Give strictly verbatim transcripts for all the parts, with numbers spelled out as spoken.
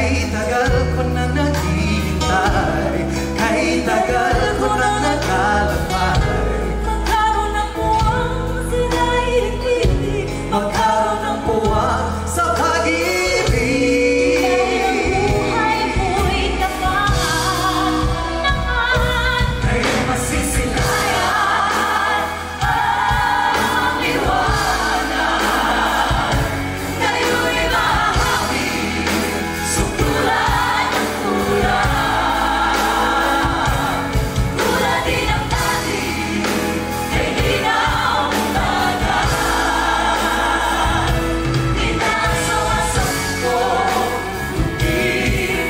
Kay tagal ko na naghihintay, kay tagal ko na naglalakbay. Magkaroon ng puwang sila'y hindi, magkaroon ng puwang sa pag-ibig. buhay mo'y tapat naman. Ngayon masisilayan Ang liwanag, ngayon'y mahahawi, sutulan ng kulang. Tulad din ng dati, kay linaw ng dagat. Inasawasan ko, hindi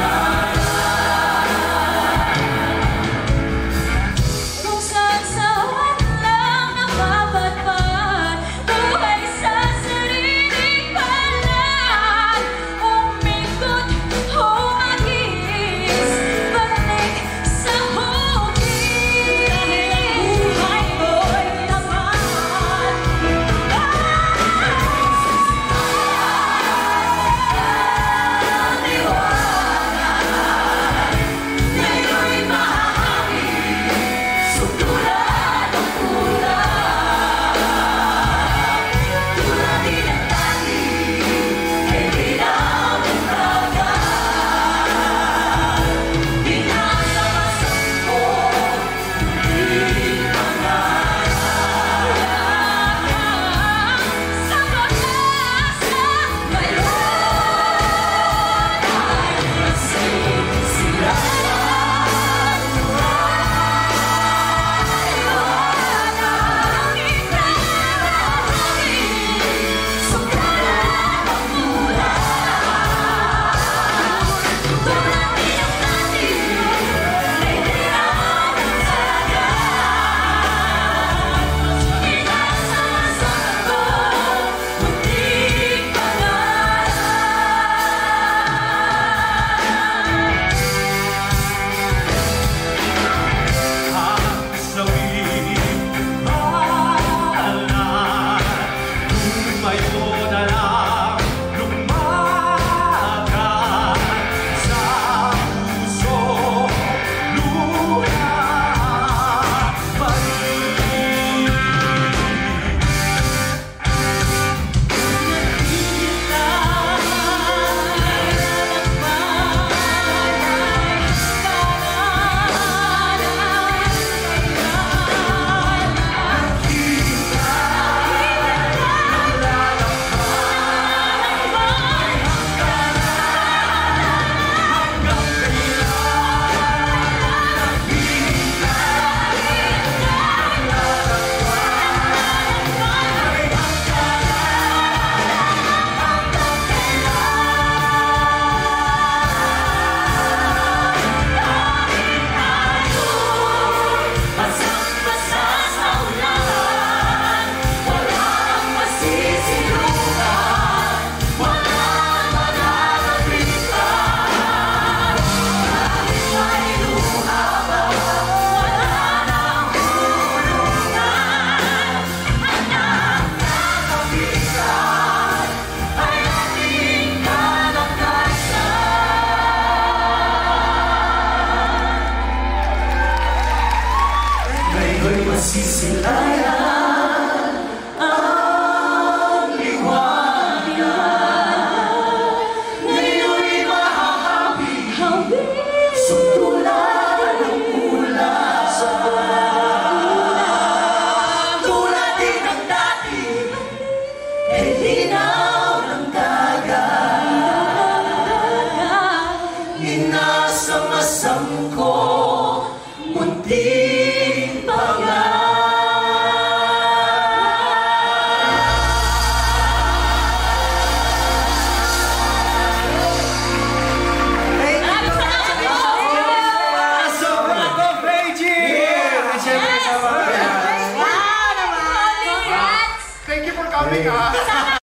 kung saan-saan lang nakapatpat, buhay sa sariling palad. Umikot, humagis, balik sa hugis. Dahil ang buhay ko'y tapat. Ang liwanag, ngayon'y mahahawi, sutulan ng kulang. Tulad din ng dati, kay linaw ng dagat. Inasawasan ko, hindi pangarap. Sa pag-asa ngayon ay masisilayan. Liwanag, ikalahati, sutulan ng kulang. Tulad din ng dati, kay linaw ng dagat. Inasawasan ko, munting pangarap. ang sawing mahalan. Tumayo na lang, lumagan sa puso, luha pag-ibig. Basang-basa sa ulan, walang masisilukan, walang malalapitan. Kahit may luha pa, wala nang hulungan. Anak na kapitan ay ating kalakasan. Ngayon'y masisilayan ang liwanag. Ngayon'y mahahawi, sutulan ng kulang. Tulad din ng dati, kay linaw ng dagat. Inasamasam ko, munting pangarap. Thank you for coming, ah.